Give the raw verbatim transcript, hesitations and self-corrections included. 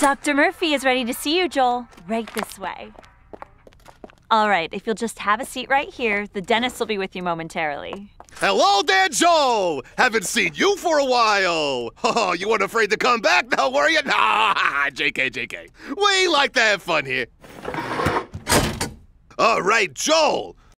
Doctor Murphy is ready to see you, Joel. Right this way. All right, if you'll just have a seat right here, the dentist will be with you momentarily. Hello there, Joel! Haven't seen you for a while! Oh, you weren't afraid to come back now, were you? Nah, J K, J K. We like to have fun here. All right, Joel,